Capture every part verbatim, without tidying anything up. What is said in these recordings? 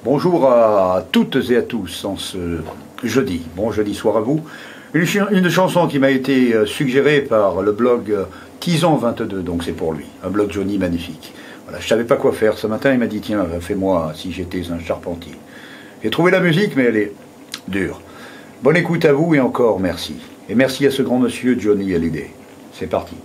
Bonjour à toutes et à tous en ce jeudi. Bon jeudi soir à vous. Une, ch une chanson qui m'a été suggérée par le blog Tison vingt-deux, donc c'est pour lui. Un blog Johnny magnifique. Voilà, je savais pas quoi faire. Ce matin, il m'a dit, tiens, fais-moi si j'étais un charpentier. J'ai trouvé la musique, mais elle est dure. Bonne écoute à vous et encore merci. Et merci à ce grand monsieur Johnny Hallyday. C'est parti.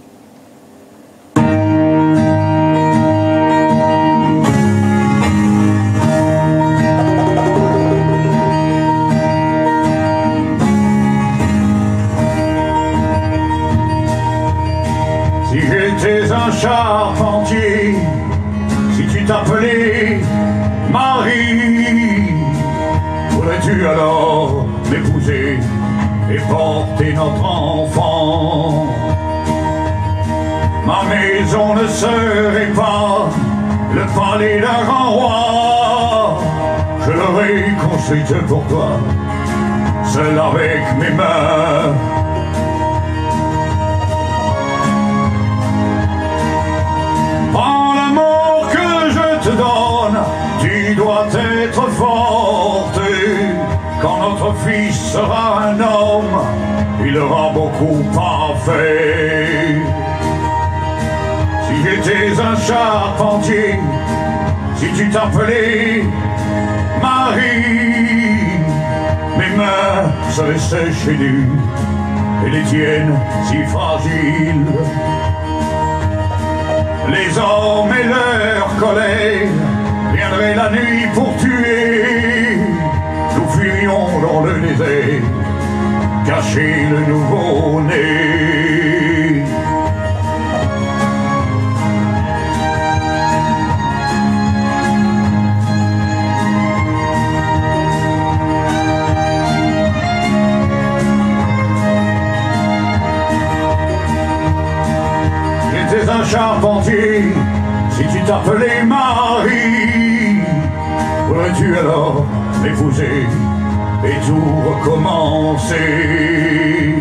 Si j'étais un charpentier, si tu t'appelais Marie, pourrais-tu alors m'épouser et porter notre enfant? Ma maison ne serait pas le palais d'un grand roi, je l'aurais construite pour toi, seul avec mes mains. Tu dois être forte. Quand notre fils sera un homme, il aura beaucoup parfait. Si j'étais un charpentier, si tu t'appelais Marie, mes mains seraient sèches et nues, et les tiennes si fragiles. Les hommes et leur colère viendraient la nuit pour tuer. Nous fuirions dans le désert, cacher le nouveau-né. J'étais un charpentier, si tu t'appelais Marie, pourrais-tu alors m'épouser et tout recommencer?